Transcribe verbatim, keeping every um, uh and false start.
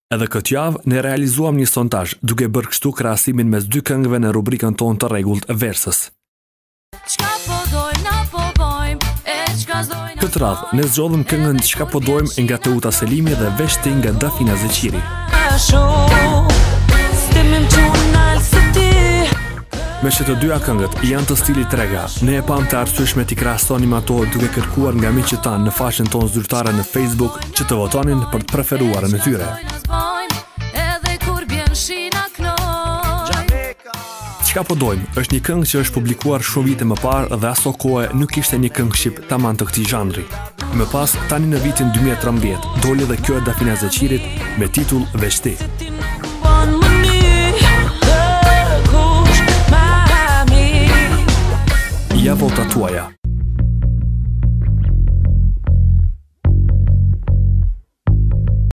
Edhe këtë javë ne realizuam një sondazh duke bërë kështu krahasimin mes dy këngëve në rubrikën tonë të rregullt Versës. Këtë radhë ne zgjodhëm këngën Çka po dojmë nga Teuta Selimi dhe Veshti nga Dafina Zeqiri. Me që të dyja këngët janë të stilit trega, ne e pam të arsyeshme t'i krahasonim ato duke kërkuar nga miqtë tanë në faqen tonë zyrtare në Facebook që të votonin për të preferuarën e tyre. Çka po dojmë është një këngë që është publikuar shumë vite më parë dhe aso kohë nuk ishte një këngë shqip tamam të këtij zhanri. Më pas, tani në vitin dy mijë e trembëdhjetë, doli dhe kjo e Dafina Zeqirit me titull Veshti. Ja votat tuaja.